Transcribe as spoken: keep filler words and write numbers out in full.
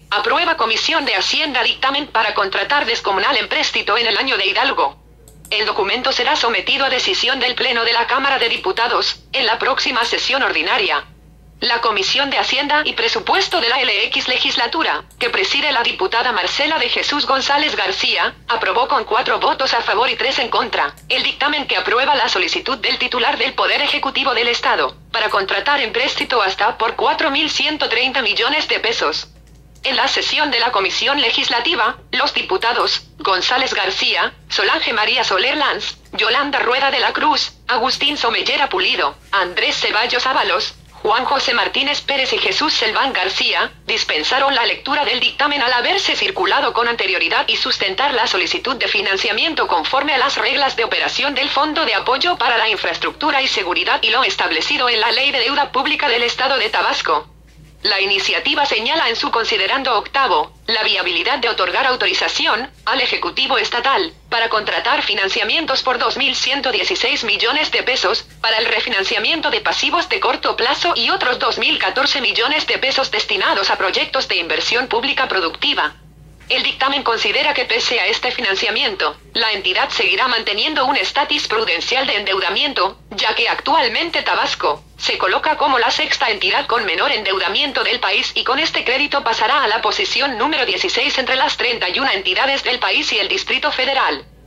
Aprueba Comisión de Hacienda dictamen para contratar descomunal empréstito en el año de Hidalgo. El documento será sometido a decisión del Pleno de la Cámara de Diputados, en la próxima sesión ordinaria. La Comisión de Hacienda y Presupuesto de la L X legislatura, que preside la diputada Marcela de Jesús González García, aprobó con cuatro votos a favor y tres en contra, el dictamen que aprueba la solicitud del titular del Poder Ejecutivo del Estado, para contratar empréstito hasta por cuatro mil ciento treinta millones de pesos. En la sesión de la Comisión Legislativa, los diputados González García, Solange María Soler Lanz, Yolanda Rueda de la Cruz, Agustín Somellera Pulido, Andrés Ceballos Ábalos, Juan José Martínez Pérez y Jesús Selván García, dispensaron la lectura del dictamen al haberse circulado con anterioridad y sustentar la solicitud de financiamiento conforme a las reglas de operación del Fondo de Apoyo para la Infraestructura y Seguridad y lo establecido en la Ley de Deuda Pública del Estado de Tabasco. La iniciativa señala en su considerando octavo, la viabilidad de otorgar autorización al Ejecutivo Estatal para contratar financiamientos por dos mil ciento dieciséis millones de pesos para el refinanciamiento de pasivos de corto plazo y otros dos mil catorce millones de pesos destinados a proyectos de inversión pública productiva. El dictamen considera que pese a este financiamiento, la entidad seguirá manteniendo un estatus prudencial de endeudamiento, ya que actualmente Tabasco se coloca como la sexta entidad con menor endeudamiento del país y con este crédito pasará a la posición número dieciséis entre las treinta y una entidades del país y el Distrito Federal.